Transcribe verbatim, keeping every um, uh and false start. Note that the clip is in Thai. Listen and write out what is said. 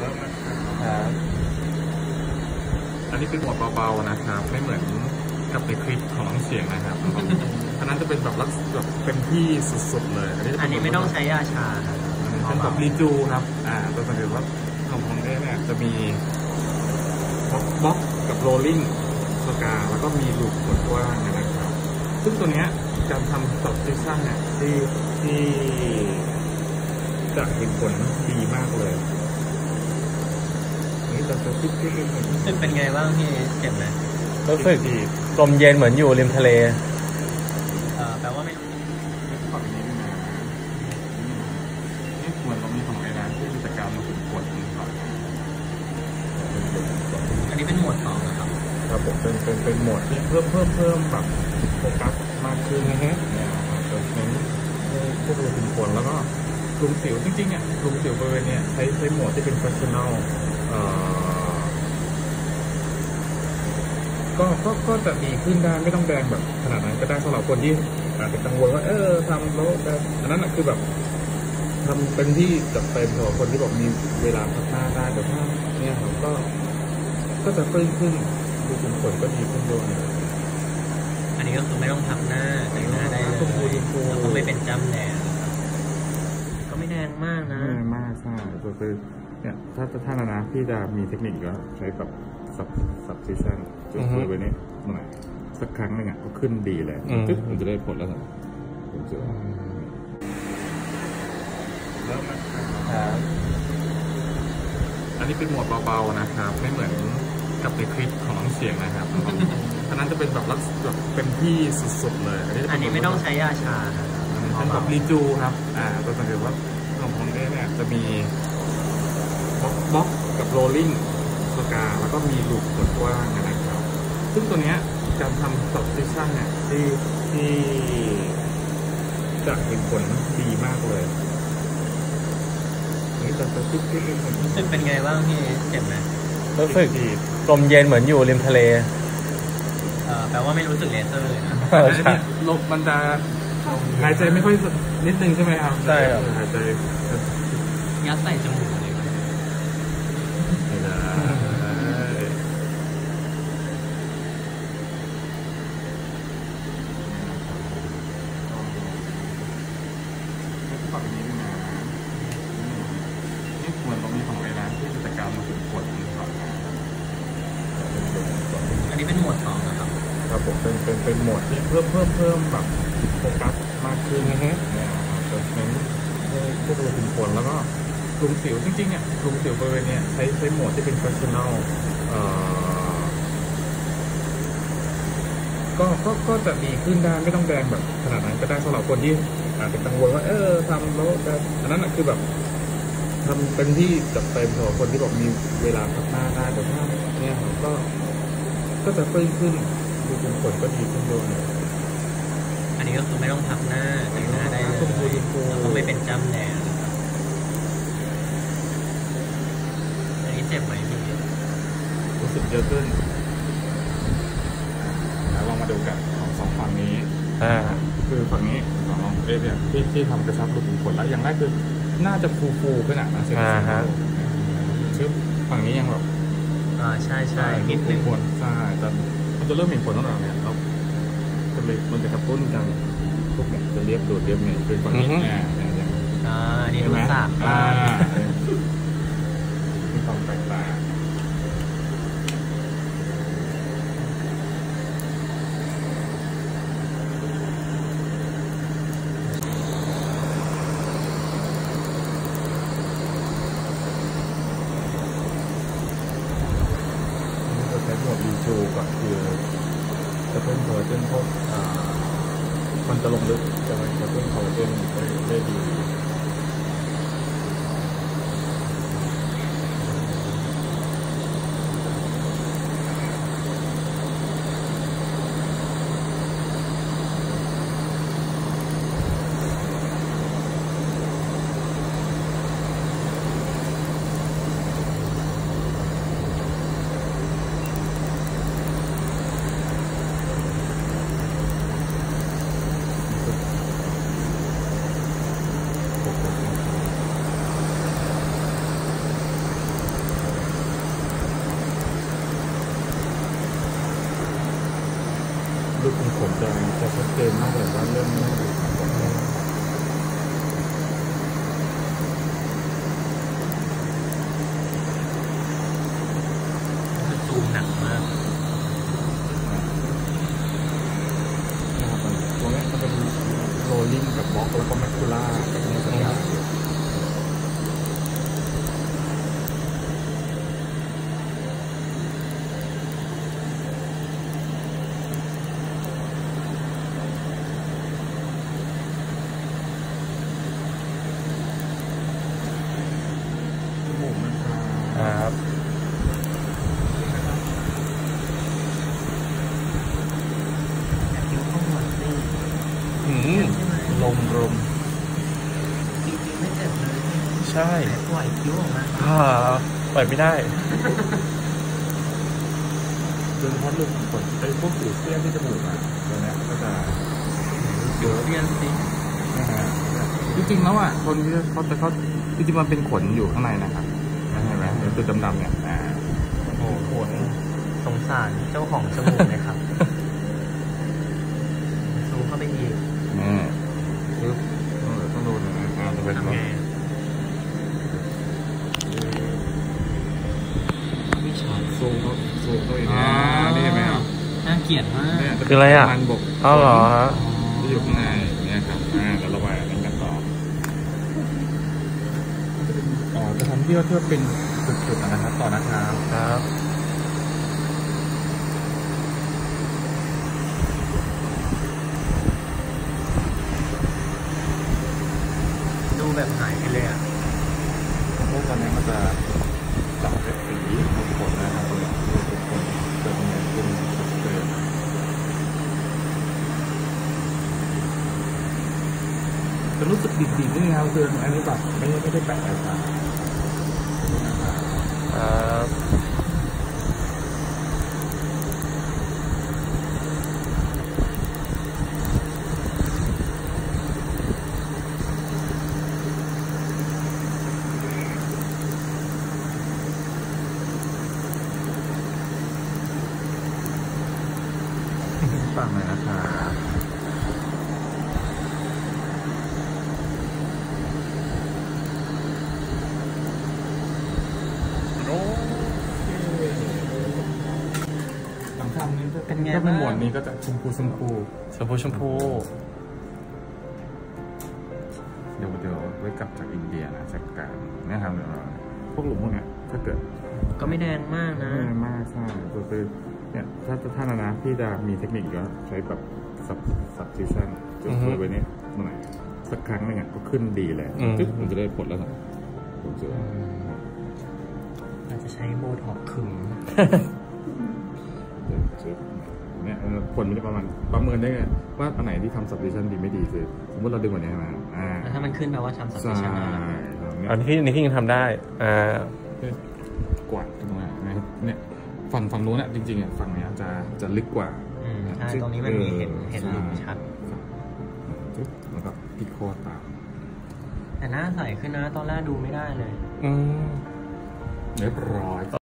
ครับอันนี้เป็นโหมดเบาๆนะครับไม่เหมือนกับในคลิปของน้องเสียงนะครับอันนั้นจะเป็นแบบลักษณะแบบเป็นที่สุดๆเลยอันนี้ไม่ต้องใช้ยาชาครับเป็นแบบรีจูครับอ่าตัวสังเกตว่าของของเอเนี่ยจะมีบล็อกบล็อกกับโรลลิ่งสกาแล้วก็มีลูกกว้างนะครับซึ่งตัวเนี้ยการทำ substitution เนี่ยที่ที่จะเห็นผลดีมากเลยนี่จะจะคิดคิดเป็นไงบ้างพี่เจ็บไหมรู้สึกดีลมเย็นเหมือนอยู่ริมทะเลเอ่อแปลว่าไม่ฝั่งนี้นะนี่เหมือนตรงนี้ของไอ้ร้านที่กิจกรรมมาฝึกฝนก่อนอันนี้เป็นหมวดสองนะครับครับผมเป็นเป็นเป็นหมวดที่เพิ่มเพิ่มเพิ่มแบบโฟกัสมากขึ้นนะฮะเนี่ยเน้นพวกรูขุมขนแล้วก็กลุ่มสิวจริงๆเนี่ยกลุ่มสิวบริเวณเนี่ยใช้ใช้หมวดที่เป็น professional เอ่อก็ก็ก็จะดีขึ้นได้ไม่ต้องแดงแบบขนาดนั้นก็ได้สำหรับคนที่อาจจะกังวลว่าเออทำแล้วอันนั้นคือแบบทำเป็นที่จำเป็นสำหรับคนที่บอกมีเวลาพักหน้าได้แต่ถ้าเนี่ยผมก็ก็จะเพิ่มขึ้นดูขุมขนก็ดีขึ้นด้วยอันนี้ก็คือไม่ต้องทับหน้าแต่งหน้าได้เลยแล้วก็ไม่เป็นจ้ำแดงก็ไม่แดงมากนะไม่แดงมากใช่ตัวคือเนี่ยถ้าถ้านะนะพี่จะมีเทคนิคก็ใช้แบบสับสับซีชั่นจุดตัวไปนี้หน่อยสักครั้งหนึ่งอ่ะก็ขึ้นดีเลยจึ๊บมันจะได้ผลแล้วผมเจอแล้วนะครับอันนี้เป็นโหมดเบาๆนะครับไม่เหมือนกับในคลิปของน้องเสียงนะครับอันนั้นจะเป็นแบบลักษณะแบบเป็นที่สุดๆเลยอันนี้ไม่ต้องใช้ยาชาครับเป็นแบบรีจูครับอ่าตัวสังเกตว่าของของเอเนี่ยจะมีบล็อกบล็อกกับโรลลิ่งสกาแล้วก็มีลูกกว้างนะครับซึ่งตัวเนี้ยการทำ substitution เนี่ยที่ที่จะเห็นผลดีมากเลยนี่จะจะคิดคิดเป็นไงบ้างพี่เจ็บไหมรู้สึกดีลมเย็นเหมือนอยู่ริมทะเลเอ่อแปลว่าไม่รู้สึกเลเซอร์เลยนะลมมันจะหายใจไม่ค่อยนิดนึงใช่ไหมครับใช่ครับหายใจยัดใส่จมูกเลยไม่ได้ฝั่งนี้นะนี่เหมือนตรงนี้ของไอ้ร้านที่กิจกรรมมาฝึกฝนก่อนอันนี้เป็นหมวดสองนะครับครับผมเป็นเป็นเป็นหมวดที่เพิ่มเพิ่มเพิ่มแบบโฟกัสมากขึ้นนะฮะเนี่ยเน้นพวกรูขุมขนแล้วก็กลุ่มสิวจริงๆเนี่ยกลุ่มสิวบริเวณเนี่ยใช้ใช้โหมดที่เป็น professional เอ่อก็ก็ก็จะดีขึ้นได้ไม่ต้องแดงแบบขนาดนั้นก็ได้สำหรับคนที่อาจจะกังวลว่าเออทำแล้วอันนั้นคือแบบทำเป็นที่จำเป็นสำหรับคนที่บอกมีเวลาพักหน้าได้แต่ถ้าเนี่ยก็ก็จะเพิ่มขึ้นดูขุมขนก็ดีขึ้นด้วยอันนี้ก็คือไม่ต้องทับหน้าแต่งหน้าได้เลยแล้วก็ไม่เป็นจ้ำแดงอันนี้เจ็บไหมพี่รู้สึกเยอะขึ้นแล้วลองมาดูกันของสองฝั่งนี้อ่าคือฝั่งนี้ของน้องเอฟเนี่ยที่ที่ทำกระชับรูขุมขนแล้วอย่างแรกคือน่าจะฟูฟูขึ้นอ่ะนะเซ็นเซอร์ชื่อฝั่งนี้ยังแบบอ่าใช่ใช่นิดนึงผลใช่แต่มันจะเริ่มเห็นผลตั้งแต่เนี่ยแล้วจะเลยมันจะกระตุ้นกันพวกเนี่ยจะเรียบดูดเรียบเนี่ยคือฝั่งนี้เนี่ยอย่างอ่านี่รู้สักอ่ามีความแตกต่างใช้หมวดรีจูก็คือจะเพิ่มคอลลาเจนพวกมันจะลงลึกจะมันจะเพิ่มคอลลาเจนได้ดีจะจะชัดเจนมากเลยว่าเริ่มเริ่มดูดของผมแล้วคือซูมหนักมากนะครับตัวนี้มันเป็นโรลลิ่งกับบล็อกแล้วก็แมคคูล่ากับเนื้อสัญญาจมูกนะครับครับอยากคิ้วข้างบนสิอืมใช่ไหมลมลมจริงๆไม่เจ็บเลยใช่แต่ปล่อยคิ้วออกมาอ่าปล่อยไม่ได้โดยเฉพาะลูกขนไอ้พวกสิวเสี้ยนที่จมูกอ่ะตัวเนี้ยก็จะเยอะเรียนสินะฮะจริงๆแล้วอ่ะคนที่เขาจะเขาจริงๆมันเป็นขนอยู่ข้างในนะครับเห็นไหมตัวดำๆเนี่ยอ่าโอ้โหสงสารเจ้าของจมูกเลยครับซูมเข้าไปอีกนี่ปึ๊บต้องต้องดูหน่อยนะอ่าจะเป็นทำไงไม่ช็อตซูมเขาซูมเข้าอีกนะนี่เห็นไหมครับน่าเกลียดมากเนี่ยคืออะไรอ่ะมันบกอ้าวเหรอฮะที่อยู่ข้างในเนี่ยครับอ่าเดี๋ยวเราไปอันนี้กันต่ออ๋อจะทำที่ว่าเพื่อเป็นจุดๆนะครับต่อนะครับครับดูแบบหายไปเลยอ่ะพวกตอนนี้มันจะจับเป็นสีทุกคนนะครับตรงนี้ทุกคนเติมเงินขึ้นเติมจะรู้สึกดิบๆนี่นะครับคืออันนี้แบบไม่ไม่ได้แปะอะไรครับครับฝั่งหน่อยนะครับโอเคหลังทำนี้ก็เป็นไงก็เป็นบ้างหมวดนี้ก็จะชมพูชมพูชมพูชมพูเดี๋ยวเดี๋ยวไว้กลับจากอินเดียนะจากการนะครับเดี๋ยวเราพวกหลุมพวกเนี้ยถ้าเกิดก็ไม่แดงมากนะไม่มากใช่ก็คือเนี่ยถ้าถ้านะนะพี่จะมีเทคนิคก็ใช้แบบสับสับซีซั่นจุดตัวไว้เนี่ยเมื่อไหร่สักครั้งหนึงอ่ะก็ขึ้นดีเลยจึ๊บมันจะได้ผลแล้วนะผมจะอาจจะใช้โบท็อกซ์ขึงจึ๊บเนี่ยเออผลมันจะประมาณประเมินได้ไงว่าอันไหนที่ทำสับซีซั่นดีไม่ดีคือสมมติเราดึงกว่านี้มาอ่าแล้วถ้ามันขึ้นแปลว่าทำสับใช่ชนะเนี่ยอันที่นี่ที่ยังทำได้ อ่ากวาดตรงนั้นนะครับเนี่ยฝั่งฝั่งนู้นอ่ะจริงๆอ่ะฝั่งเนี้ยจะจะลึกกว่าอืมใช่ตรงนี้มันมีเห็นเห็นหลุมชัดจึ๊บแล้วก็พิโคตามแต่หน้าใสขึ้นนะตอนแรกดูไม่ได้เลยอืมเรียบร้อย